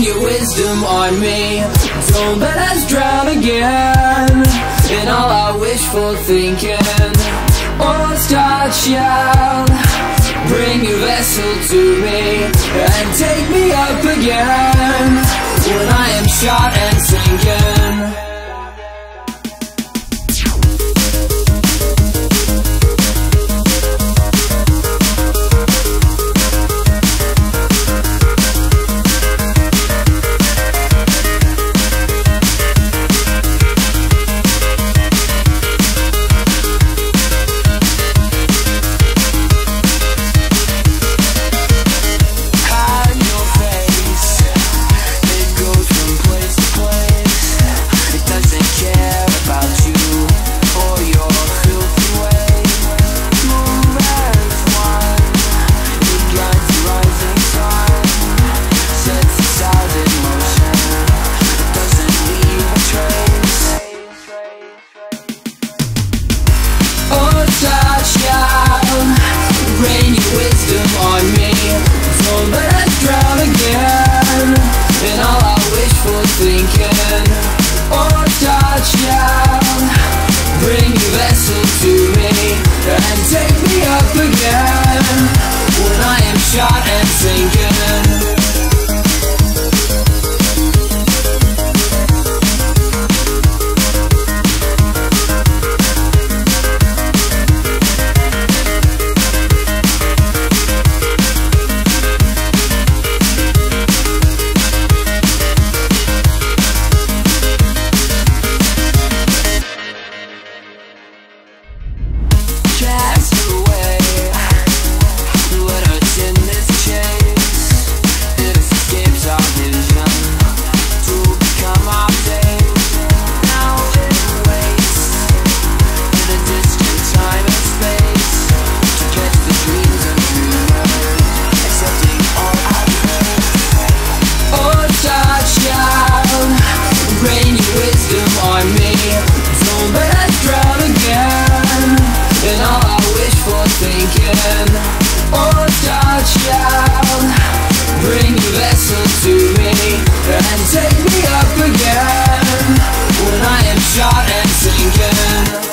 your wisdom on me. Don't let us drown again in all our wishful thinking. Oh, star child, bring your vessel to me and take me up again when I am shot and sinking. Rain your wisdom on me. Don't let us drown again in all our wishful thinking. Oh, star child, bring your vessel to me and take me up again when I am shot and sinking. Oh, star child, bring your vessel to me and take me up again when I am shot and sinking.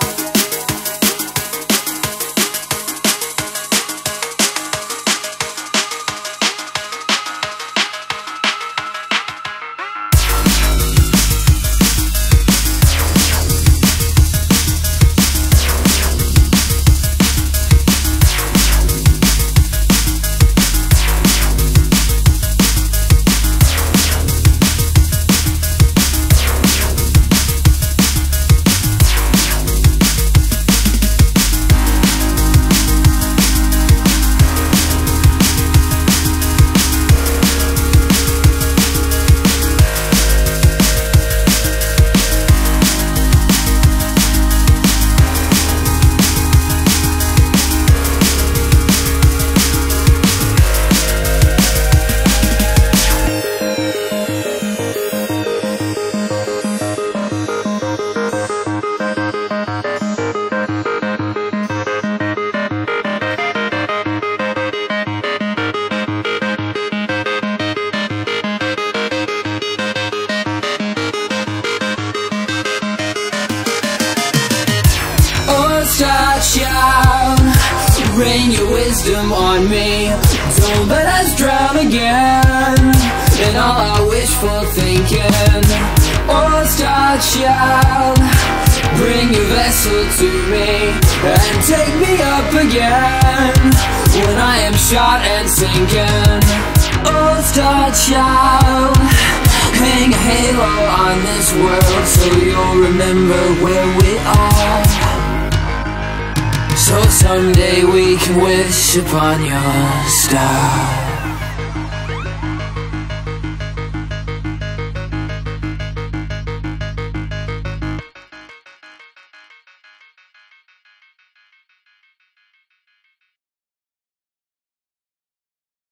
Star child, rain your wisdom on me. Don't let us drown again in all our wishful thinking. Oh, star child, bring your vessel to me and take me up again when I am shot and sinking. Oh, star child, hang a halo on this world so you'll remember where we are. So someday we can wish upon your star.